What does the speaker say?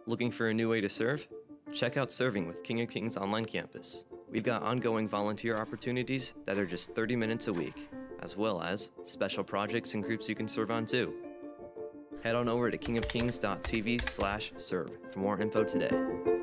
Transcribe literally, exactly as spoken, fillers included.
Looking for a new way to serve? Check out Serving with King of Kings online campus. We've got ongoing volunteer opportunities that are just thirty minutes a week, as well as special projects and groups you can serve on too. Head on over to king of kings dot t v slash serve for more info today.